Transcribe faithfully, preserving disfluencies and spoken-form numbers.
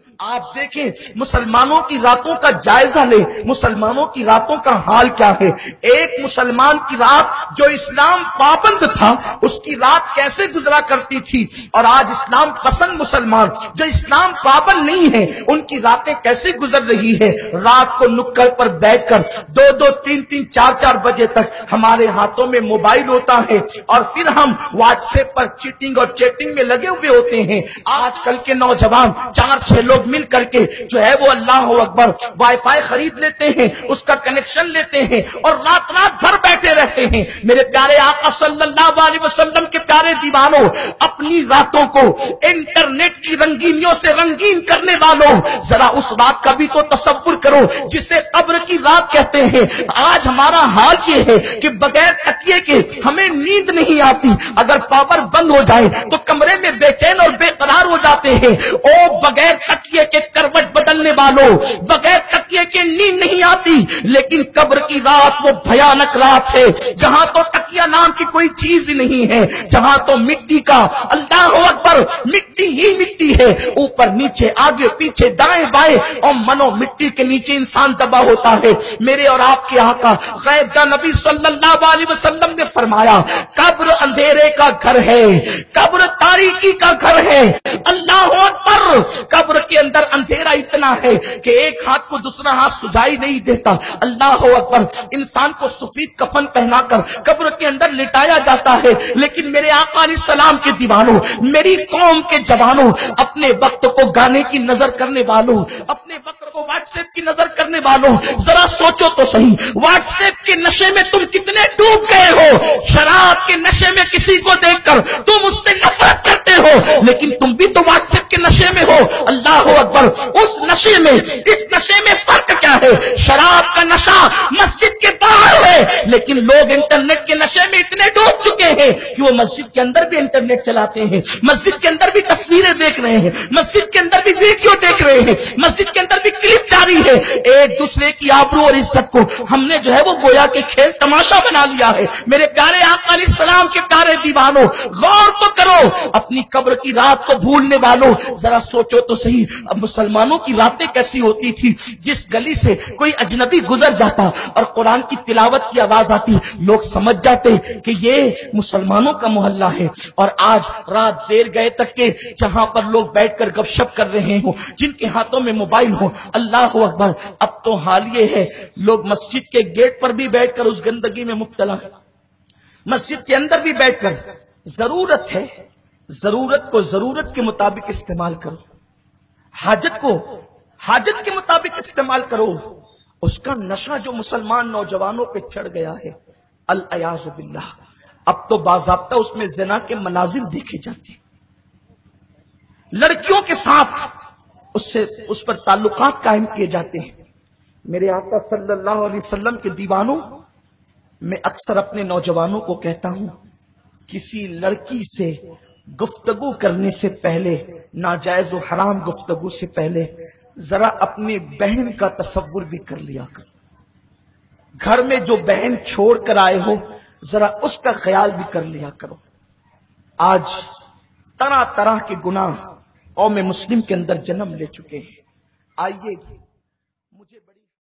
آپ دیکھیں مسلمانوں کی راتوں کا جائزہ لیں، مسلمانوں کی راتوں کا حال کیا ہے۔ ایک مسلمان کی رات جو اسلام پابند تھا اس کی رات کیسے گزرا کرتی تھی، اور آج اسلام پسند مسلمان جو اسلام پابند نہیں ہے ان کی راتیں کیسے گزر رہی ہے۔ رات کو نکڑ پر بیٹھ کر دو دو تین تین چار چار بجے تک ہمارے ہاتھوں میں موبائل ہوتا ہے اور پھر ہم واٹس ایپ پر چیٹنگ اور چیٹنگ میں لگے ہوئے ہوتے ہیں۔ آج کل کے نوجوان چار چھ لوگ مل کر کے جو ہے وہ اللہ اکبر وائی فائی خرید لیتے ہیں، اس کا کنیکشن لیتے ہیں اور رات رات بھر بیٹھے رہتے ہیں۔ میرے پیارے آقا صلی اللہ علیہ وسلم کے پیارے دیوانوں، اپنی راتوں کو انٹرنیٹ کی رنگینیوں سے رنگین کرنے والوں، ذرا اس رات کا بھی تو تصور کرو جسے قبر کی رات کہتے ہیں۔ آج ہمارا حال یہ ہے کہ بغیر تکیے کے ہمیں نیند نہیں آتی، اگر پاور بند ہو جائے تو کمرے میں بے چین اور بے قرار ہو جاتے ہیں۔ او بغیر تکیے کے کروٹ بدلنے والوں، بغیر تکیے کے نیند نہیں آتی، لیکن قبر کی رات وہ بھیانک رات ہے جہاں تو تکیہ نام کی کوئی چیز نہیں ہے، جہاں تو مٹی کا اللہ اکبر مٹی ہی مٹی ہے، اوپر نیچے آگے پیچھے دائیں بائیں اور منو مٹی کے نیچے انسان دبا ہوتا ہے۔ میرے اور آپ کے آقا غیب دا نبی صلی اللہ علیہ وسلم نے فرمایا قبر اندھیرے کا گھر ہے، قبر تاریکی کا گھر ہے۔ اللہ اکبر، قبر کے اندر اندھیرا اتنا ہے کہ ایک ہاتھ کو دوسرا ہاتھ سجائی نہیں دیتا۔ اللہ اکبر، انسان کو سفید کفن پہنا کر قبر کے اندر لٹایا جاتا ہے، لیکن میرے آقا علیہ السلام کے دیوانوں، میری قوم کے جوانوں، اپنے وقت کو گانے کی نظر کرنے والوں، اپنے وقت کو واٹس ایپ کی نظر کرنے والوں، ذرا سوچو تو صحیح، واٹس ایپ کے نشے میں تم کتنے ڈوب گئے ہو۔ شراب کے نشے میں کسی کو دیکھ کر تم اس سے نفرت کرتے ہو، لیکن تم بھی تو واٹس ایپ کے نشے میں ہو۔ اللہ اکبر، اس نشے میں اس نشے میں فرق کیا ہے؟ شراب کا نشہ مسجد کے باہر ہے، لیکن لوگ انٹرنیٹ کے نشے میں اتنے ڈوب چکے ہیں کہ وہ مسجد کے اندر بھی انٹرنیٹ چلاتے ہیں، مسجد کے اندر بھی تصویریں دیکھ رہے ہیں، مسجد کے اندر بھی ویڈیو دیکھ رہے ہیں، مسجد کے اندر بھی کلپ جاری ہے۔ ایک دوسرے کی آبرو اور عزت کو ہم نے جو ہے وہ گویا کے کھیل تماشا بنا لیا ہے۔ میرے پیارے آقا علیہ السلام کے پیارے دیوانوں، غور تو کرو، اپنی قبر کی رات کو بھولنے والوں، ذرا سوچو تو صحیح، اب مسلمانوں کی راتیں کیسی ہوتی تھی۔ جس گلی سے کوئی اجنبی گزر جاتا اور قرآن کی تلاوت کی آواز آتی، لوگ سمجھ جاتے کہ یہ مسلمانوں کا محلہ ہے۔ اور آج رات دیر گئے تک کے جہاں پر لوگ بیٹھ کر گپ شپ کر رہے ہوں، جن کے ہاتھوں میں موبائل ہو، اللہ اکبر، اب تو حال یہ ہے لوگ مسجد کے گیٹ پر بھی بیٹھ کر اس گندگی میں مبتلا ہے، مسجد کے اندر بھی بیٹھ کر۔ ضرورت ہے، ضرورت کو ضرورت کے مطابق استعمال کرو، حاجت کو حاجت کے مطابق استعمال کرو۔ اس کا نشہ جو مسلمان نوجوانوں پہ چڑھ گیا ہے، العیاذ باللہ، اب تو باضابطہ اس میں زنا کے مناظر دیکھے جاتے ہیں، لڑکیوں کے ساتھ اس سے اس پر تعلقات قائم کیے جاتے ہیں۔ میرے آقا صلی اللہ علیہ وسلم کے دیوانوں، میں اکثر اپنے نوجوانوں کو کہتا ہوں، کسی لڑکی سے گفتگو کرنے سے پہلے، ناجائز و حرام گفتگو سے پہلے، ذرا اپنی بہن کا تصور بھی کر لیا کرو۔ گھر میں جو بہن چھوڑ کر آئے ہو، ذرا اس کا خیال بھی کر لیا کرو۔ آج طرح طرح کے گناہ قوم مسلم کے اندر جنم لے چکے ہیں۔ آئیے